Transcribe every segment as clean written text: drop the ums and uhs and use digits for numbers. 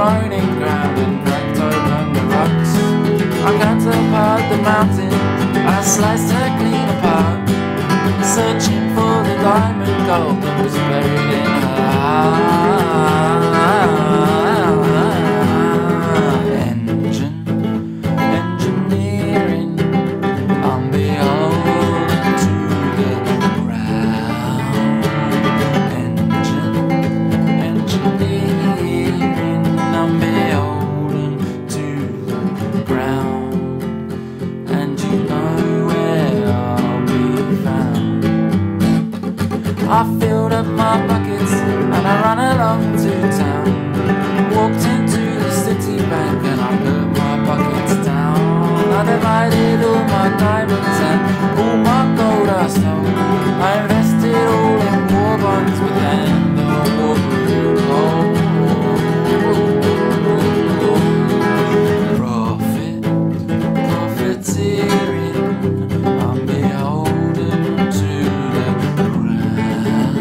groaning ground and cracked open the rocks. I cut apart the mountain, I sliced her clean apart, searching for the diamond gold that was buried in her heart. Engineering, I'm beholden to the ground. Engineering, I'm beholden to the ground. And you know where I'll be found. I filled up my buckets and I ran along to town. Walked into the city bank and I put my buckets down. I divided all my diamonds and all my gold I stole. I invested all in warbonds with them the war grew cold. Profiteering, I'm beholden to the ground.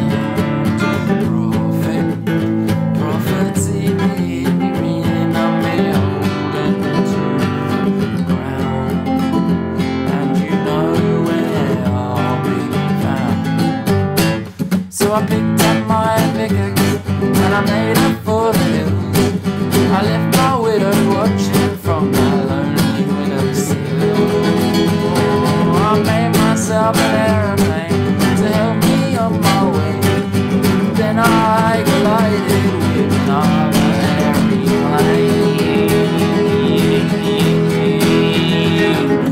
Profiteering, I'm beholden to the ground. And you know where I'll be found. So I picked up my pickaxe and I made up for the hills. I left my widow watching from that lonely widow's sill. I made myself an aeroplane to help me on my way. Then I collided with another aeroplane.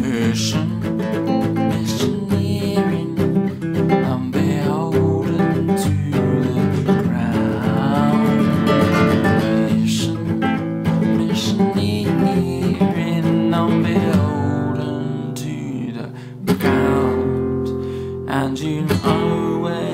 Missioneering, I'm beholden to the ground. Missioneering, I'm beholden to the ground. And you know where